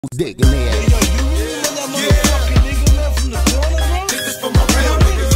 digging there. Yo, you remember that motherfucking nigga left from the corner, bro? This is for my real niggas.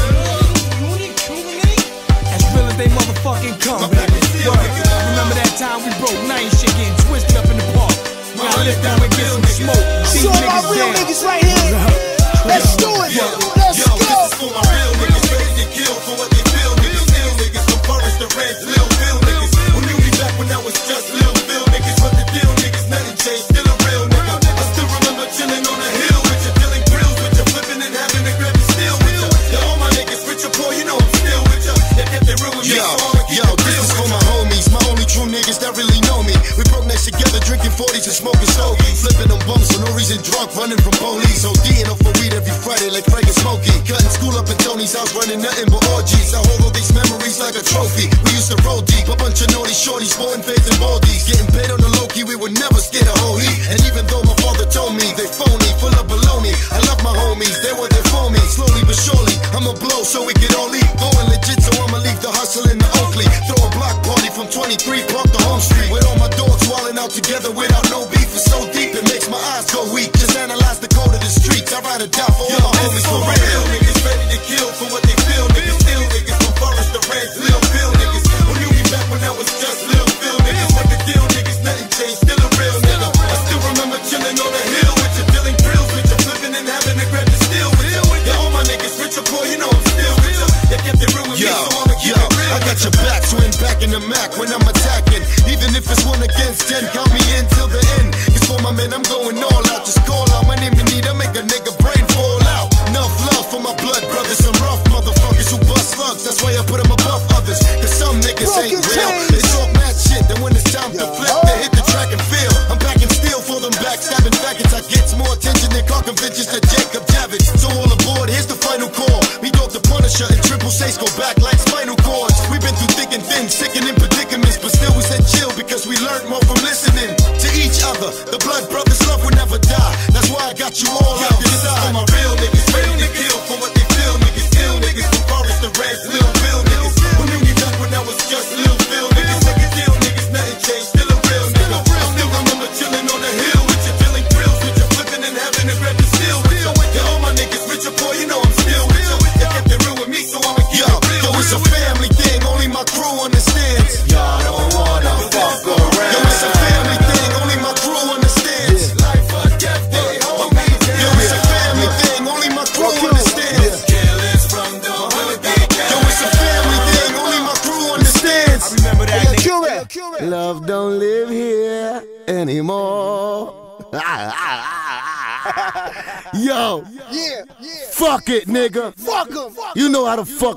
Cuban nigga? As real as they motherfucking come, baby. Remember that time we broke night shit getting twisted up in the park? When I lift down and get some smoke. So my real niggas right here. Let's do it. Let's go. This is for my real niggas ready to kill for what they feel. Niggas still niggas from Forest to Reds, Lil Phil niggas. Who knew me back when I was just Lil Phil niggas? What the deal niggas, nothing changed, still a real nigga. I still remember chilling on the hill with you, dealing grills with you, flipping and having to grab the steel with you. Yeah, all my niggas rich or poor, you know I'm still with you. They kept it real with me, so I'ma keep it real. This is for my homies, my only true niggas that really know me. We broke next together, drinking 40s and smoking stogies, flipping them bumps for no reason, drunk, running from police. ODing off for weed every Friday like Frank and Smokey. Cutting school up in Tony's house, running nothing but orgies. I hold all these memories like a trophy. We used to roll deep, a bunch of naughty shorties, sporting fades and baldies. Getting paid on the low-key, we would never skid a whole heat. And even though my father told me they phony, full of baloney, I love my homies, they were there for me. Slowly but surely, I'ma blow so we can all eat. Going legit, so I'ma leave the hustle in the Oakley. Throw a block party from 23 Park to Home Street, with all my dogs walling out together without no beef. It's so deep, it makes my eyes go weak. Just analyze the code of the streets, I ride or die for all my homies for real. Niggas ready to kill for what they feel. Niggas still niggas from Forest to Reds, Lil Phil niggas. Who knew me back when I was just Lil Phil niggas? What the deal niggas, nothing changed, still a real nigga. I still remember chilling on the hill with you, dealing grills with you, flipping and having to grab the steel with you. Yeah, all my niggas rich or poor, you know I'm still with you. They kept it real with me, so I'ma keep it real. I got your back, twin, back in the Mac when I'm attacking. Even if it's 1 against 10, count me in till the end. Cause for my men, I'm going all out. Just call out my name you need, I make a nigga brain fall out. Enough love for my blood brothers, some rough motherfuckers who bust slugs. That's why I put them above others. Cause some niggas ain't real. They talk mad shit, then when it's time to flip, they hit the track and feel. I'm packing steel for them backstabbing faggots. I get more attention than car conventions to Jacob Javits. So all aboard, here's the final call. Me dog the Punisher and Triple Six go back like spinal cords. We've been through thick and thin, sick and in predicaments, but still we said chill because we learned more from listening to each other. The blood brothers love will never die. That's why I got you all out This is for my real niggas ready to kill for what they feel. Niggas still niggas from Forest to Reds, Lil Phil niggas. Who knew me back when I was just Lil Phil niggas? What the deal niggas, nothing changed, still a real nigga. I still remember chilling on the hill with you, dealing grills with you, flipping and having to grab the steel with you. Yeah, all my niggas rich or poor, you know I'm still with you. They kept it real with me, so I'ma keep it real. Yo, it's a family thing, only my crew understands. Y'all don't wanna fuck around. Yo, it's a family thing, only my crew understands. Life or death, they hold me down. Yo, it's a family thing, only my crew understands. Killers from the hood, they Yo, it's a family thing, only my crew understands. I remember that nigga. Cuban. Love don't live here anymore. Yo, Yeah. fuck it, nigga. Fuck 'em. You know how to fuck